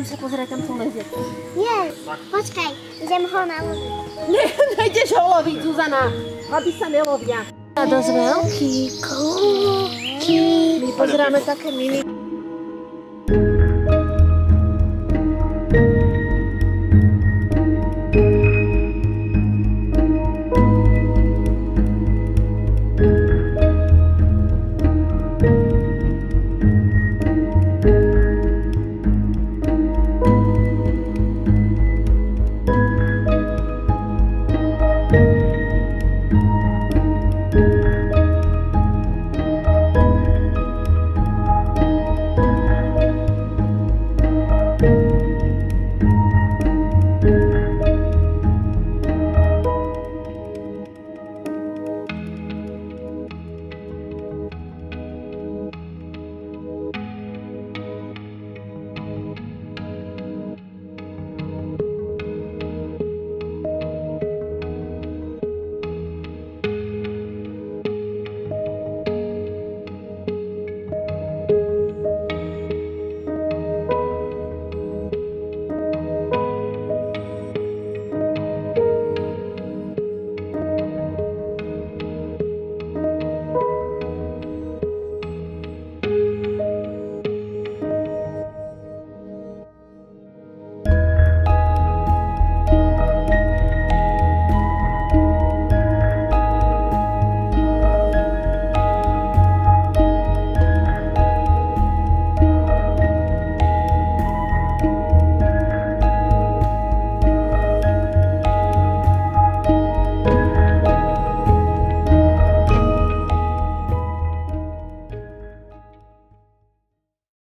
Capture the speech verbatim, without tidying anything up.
sa pozerať, tam sú lezie. Nie, počkaj, idem ho naloviť. Nie, nejdeš ho loviť, Zuzana, aby sa nelovia. A dosť veľký, kľúky. My pozeráme také mini.